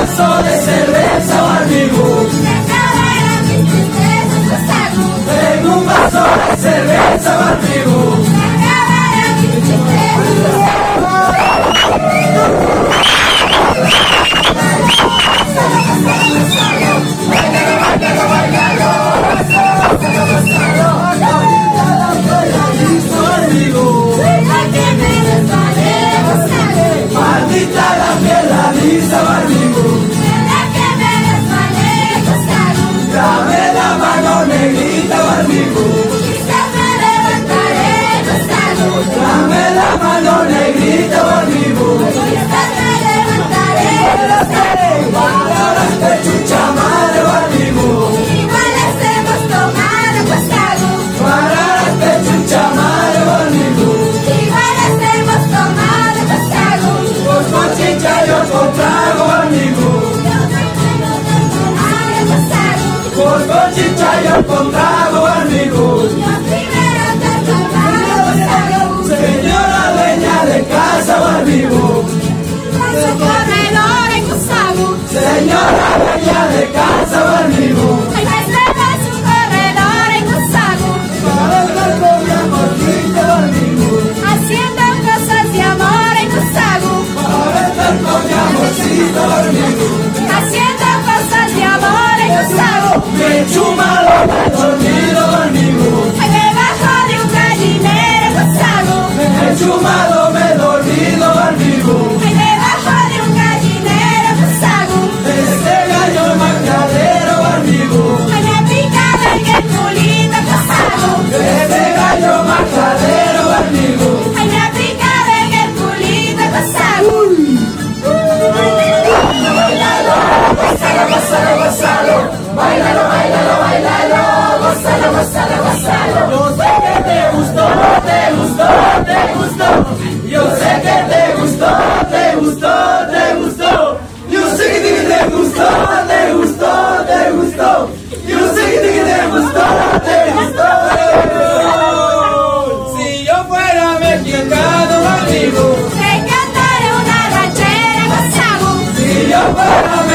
vaso de cerveza o amigo. Tengo un vaso de cerveza o amigo. Maldita la piedra lisa, amigo. Dame la mano negrita, amigo. Dame la mano negrita, amigo. Para las chucha madre, amigo. Para las chucha madre, amigo. Con chicha yo con trago, amigo. Con chicha yo con trago, amigo. Señora dueña de casa, amigo. Señora dueña de casa, amigo. Para estar con mi amorcito, amigo. Haciendo cosas de amor en tu sago. Para estar con mi amorcito, amigo. Haciendo cosas de amor en tu sago. Me chumalo, me he dormido, amigo. Debajo de un gallinero en tu sago. Me chumalo, me he dormido, amigo. Debajo de un gallinero en tu sago. Este gallo macadero, amigo. Me pica de el culito en tu sago. Este gallo macadero, amigo. Me pica de el culito en tu sago. Gózalo, gózalo, bailalo, bailalo, bailalo, gózalo, gózalo, gózalo. Yo sé que te gustó, te gustó, te gustó. Yo sé que te gustó, te gustó, te gustó. Yo sé que te gustó, te gustó, te gustó. Yo sé que te gustó, te gustó, te gustó. Si yo fuera mexicano, amigo, Te cantaré una ranchera en tu sago. si yo fuera